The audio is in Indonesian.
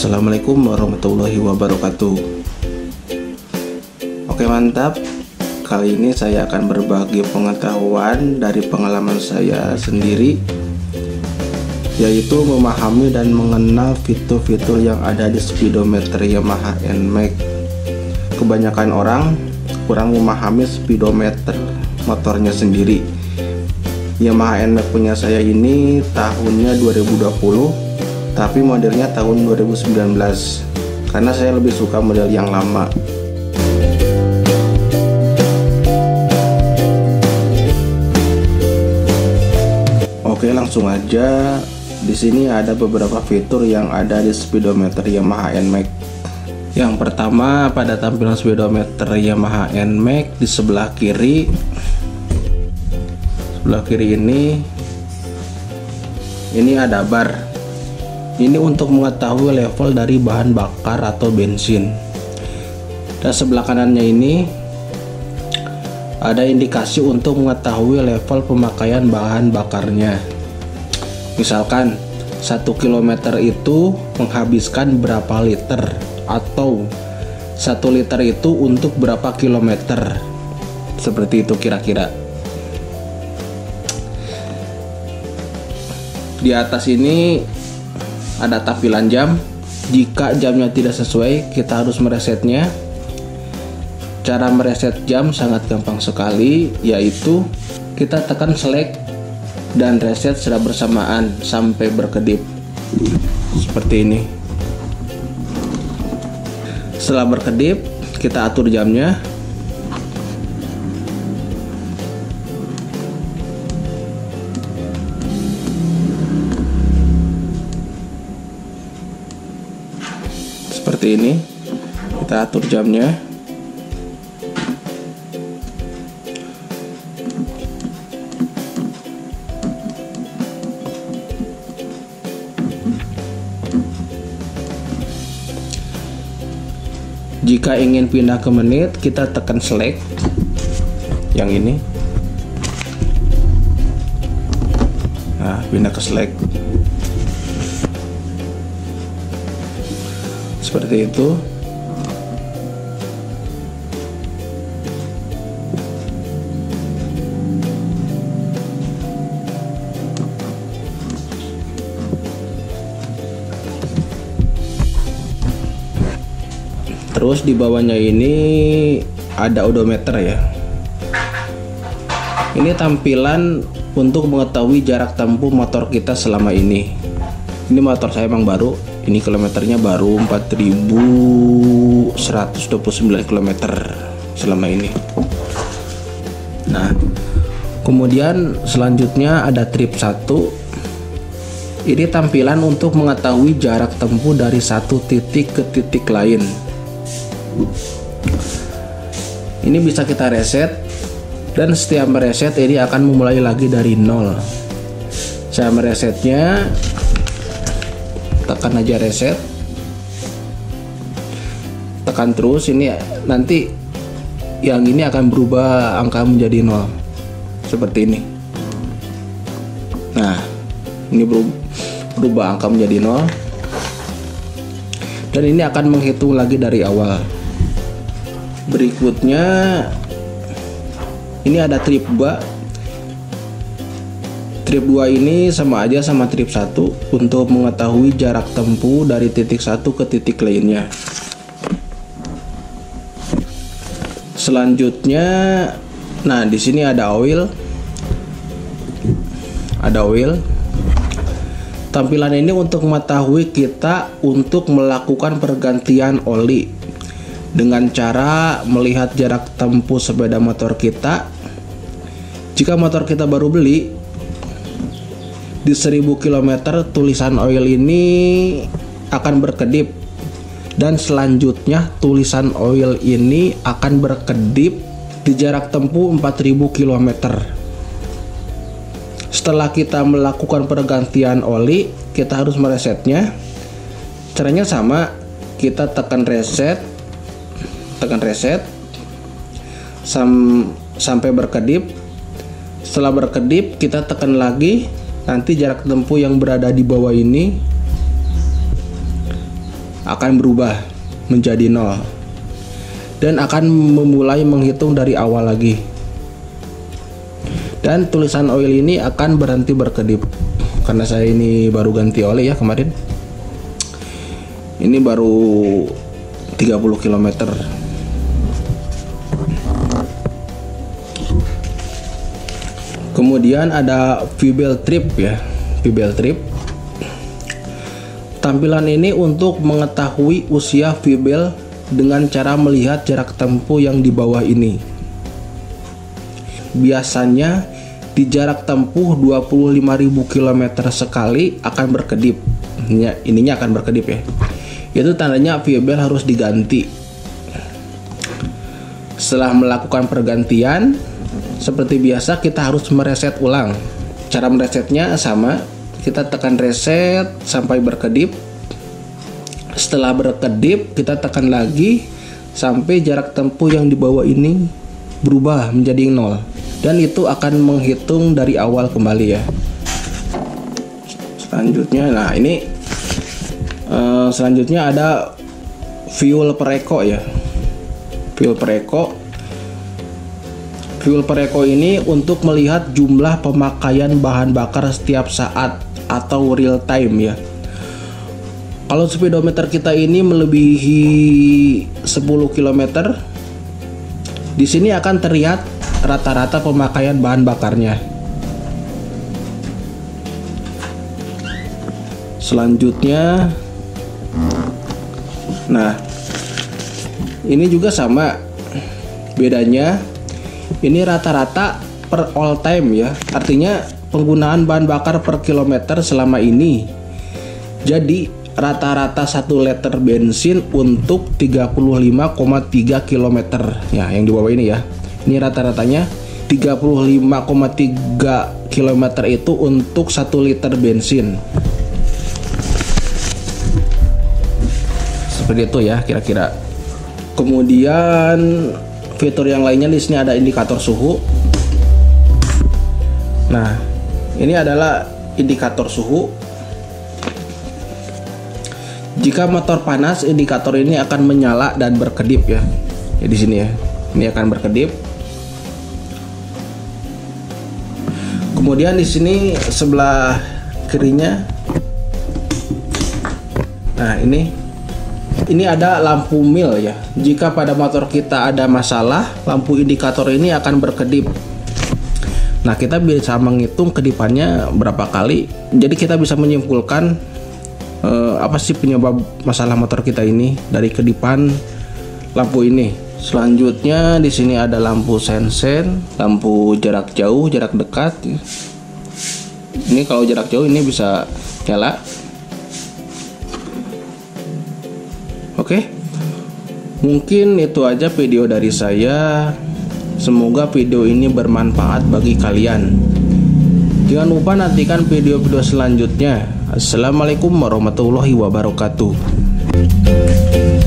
Assalamualaikum warahmatullahi wabarakatuh. Oke, mantap. Kali ini saya akan berbagi pengetahuan dari pengalaman saya sendiri, yaitu memahami dan mengenal fitur-fitur yang ada di speedometer Yamaha NMAX. Kebanyakan orang kurang memahami speedometer motornya sendiri. Yamaha NMAX punya saya ini tahunnya 2020, tapi modelnya tahun 2019, karena saya lebih suka model yang lama. Oke, langsung aja. Di sini ada beberapa fitur yang ada di speedometer Yamaha NMAX. Yang pertama, pada tampilan speedometer Yamaha NMAX di sebelah kiri. Sebelah kiri ini ada bar. Ini untuk mengetahui level dari bahan bakar atau bensin. Dan sebelah kanannya ini ada indikasi untuk mengetahui level pemakaian bahan bakarnya. Misalkan 1 km itu menghabiskan berapa liter, atau 1 liter itu untuk berapa kilometer. Seperti itu kira-kira. Di atas ini ada tampilan jam. Jika jamnya tidak sesuai, kita harus meresetnya. Cara mereset jam sangat gampang sekali, yaitu kita tekan select dan reset secara bersamaan sampai berkedip seperti ini. Setelah berkedip, kita atur jamnya. Seperti ini, kita atur jamnya. Jika ingin pindah ke menit, kita tekan select yang ini. Nah, pindah ke select. Seperti itu. Terus di bawahnya ini ada odometer ya. Ini tampilan untuk mengetahui jarak tempuh motor kita selama ini. Ini motor saya emang baru. Ini kilometernya baru 4.129 km selama ini. Nah, kemudian selanjutnya ada trip 1. Ini tampilan untuk mengetahui jarak tempuh dari satu titik ke titik lain. Ini bisa kita reset, dan setiap mereset ini akan memulai lagi dari nol. Saya meresetnya, tekan aja reset, tekan terus. Ini nanti yang ini akan berubah angka menjadi 0 seperti ini. Nah, ini berubah angka menjadi 0, dan ini akan menghitung lagi dari awal. Berikutnya ini ada trip 2. Trip 2 ini sama aja sama trip 1 untuk mengetahui jarak tempuh dari titik 1 ke titik lainnya. Selanjutnya, nah di sini ada oil. Ada oil. Tampilan ini untuk mengetahui kita untuk melakukan pergantian oli dengan cara melihat jarak tempuh sepeda motor kita. Jika motor kita baru beli, di 1000 km tulisan oil ini akan berkedip, dan selanjutnya tulisan oil ini akan berkedip di jarak tempuh 4000 km. Setelah kita melakukan pergantian oli, kita harus meresetnya. Caranya sama, kita tekan reset sampai berkedip. Setelah berkedip, kita tekan lagi. Nanti jarak tempuh yang berada di bawah ini akan berubah menjadi 0 dan akan memulai menghitung dari awal lagi. Dan tulisan oil ini akan berhenti berkedip. Karena saya ini baru ganti oli ya kemarin. Ini baru 30 km. Kemudian ada fuel trip ya. Fuel trip. Tampilan ini untuk mengetahui usia fuel dengan cara melihat jarak tempuh yang di bawah ini. Biasanya di jarak tempuh 25.000 km sekali akan berkedip. Ininya akan berkedip ya. Itu tandanya fuel harus diganti. Setelah melakukan pergantian, seperti biasa kita harus mereset ulang. Cara meresetnya sama, kita tekan reset sampai berkedip. Setelah berkedip, kita tekan lagi sampai jarak tempuh yang di bawah ini berubah menjadi 0. Dan itu akan menghitung dari awal kembali ya. Selanjutnya, nah ini selanjutnya ada fuel per eco ya. Fuel per eco. Fuel per eco ini untuk melihat jumlah pemakaian bahan bakar setiap saat atau real time ya. Kalau speedometer kita ini melebihi 10 km, di sini akan terlihat rata-rata pemakaian bahan bakarnya. Selanjutnya, nah ini juga sama, bedanya ini rata-rata per all time ya, artinya penggunaan bahan bakar per kilometer selama ini. Jadi rata-rata 1 liter bensin untuk 35,3 km ya, yang di bawah ini ya. Ini rata-ratanya 35,3 km itu untuk 1 liter bensin. Seperti itu ya kira-kira. Kemudian fitur yang lainnya di sini ada indikator suhu. Nah, ini adalah indikator suhu. Jika motor panas, indikator ini akan menyala dan berkedip ya. Ya di sini ya. Ini akan berkedip. Kemudian di sini sebelah kirinya, nah ini ada lampu mil ya. Jika pada motor kita ada masalah, lampu indikator ini akan berkedip. Nah kita bisa menghitung kedipannya berapa kali. Jadi kita bisa menyimpulkan apa sih penyebab masalah motor kita ini dari kedipan lampu ini. Selanjutnya di sini ada lampu sensen, lampu jarak jauh, jarak dekat. Ini kalau jarak jauh ini bisa nyala. Oke. Mungkin itu aja video dari saya. Semoga video ini bermanfaat bagi kalian. Jangan lupa nantikan video-video selanjutnya. Assalamualaikum warahmatullahi wabarakatuh.